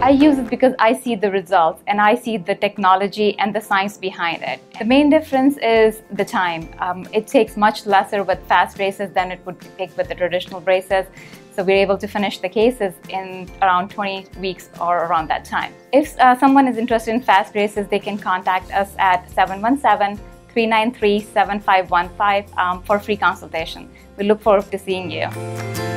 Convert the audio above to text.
I use it because I see the results and I see the technology and the science behind it. The main difference is the time. It takes much lesser with fast braces than it would take with the traditional braces. So we're able to finish the cases in around 20 weeks or around that time. If someone is interested in fast braces, they can contact us at 717-393-7515 for free consultation. We look forward to seeing you.